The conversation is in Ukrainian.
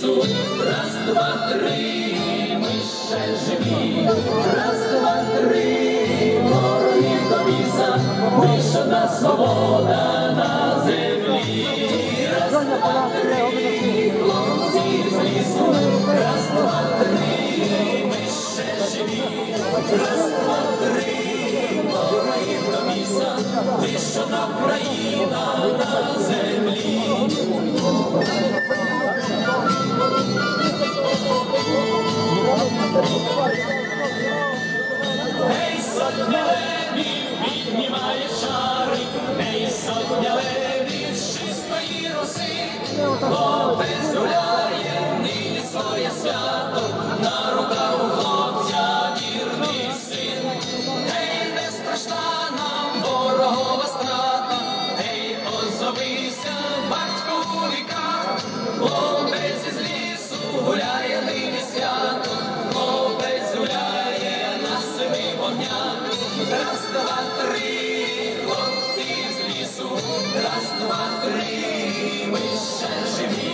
лісу. Раз, два, три, ми ще живі. Раз, два, три, ворогів до біса, вишена свобода на землі. Раз, два, три, хлопці з лісу. Раз, два, три, ми ще живі. Раз, два, три, ворогів до біса, вишена Україна на землі. Ей, сотня левів піднімає шари, ей, сотня левів з чистої роси, хлопець гуляє нині своє свято, на руках у хлопця вірний син. Ей, не страшна нам ворогова страта, ей, озовися, батько у віках, хлопець із лісу гуляє нині свято, хлопець гуляє на семи вогнях. Раз, два, три.